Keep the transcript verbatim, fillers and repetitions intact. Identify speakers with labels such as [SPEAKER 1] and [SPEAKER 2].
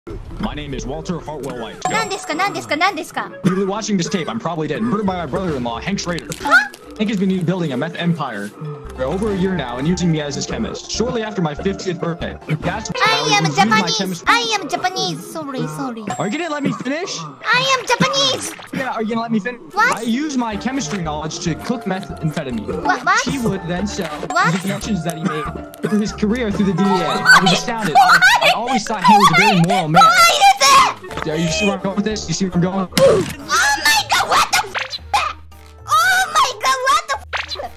[SPEAKER 1] My name is Walter Hartwell White.
[SPEAKER 2] 何ですか何ですか何ですか
[SPEAKER 1] You're watching this tape. I'm probably dead. Murdered by my brother-in-law, Hank Schrader. Hank has been building a meth empire for over a year now and using me as his chemist. Shortly after my fiftieth birthday, that's when
[SPEAKER 2] I am
[SPEAKER 1] was using my
[SPEAKER 2] Japanese.
[SPEAKER 1] chemist-
[SPEAKER 2] I am Japanese. Sorry, sorry.
[SPEAKER 1] Are you gonna let me finish?
[SPEAKER 2] I am Japanese.
[SPEAKER 1] Yeah, are you gonna let me finish?
[SPEAKER 2] What?
[SPEAKER 1] I use my chemistry knowledge to cook methamphetamine.
[SPEAKER 2] What? What?
[SPEAKER 1] He would then sell
[SPEAKER 2] What?
[SPEAKER 1] the connections that he made through his career through the D E A. I was astounded. I, I always thought he was a very moral man.
[SPEAKER 2] Why is it?
[SPEAKER 1] Yeah, you see where I'm going with this? You see where I'm going?